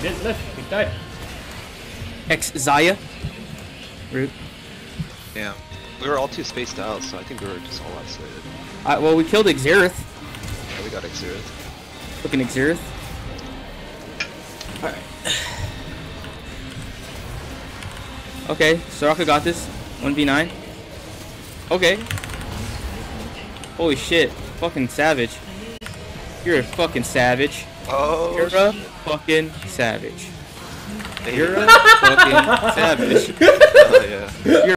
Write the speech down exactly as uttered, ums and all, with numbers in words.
He didn't live. He died. X Zaya. Root. Yeah. We were all too spaced out, so I think we were just all isolated. Uh, well, we killed Xerath. Yeah, we got Xerath. Looking Xerath. Alright. Okay, Soraka got this. one v nine. Okay. Holy shit. Fucking savage. You're a fucking savage. Oh, You're shit. a fucking savage. Hey. You're a fucking savage. Oh, yeah. You're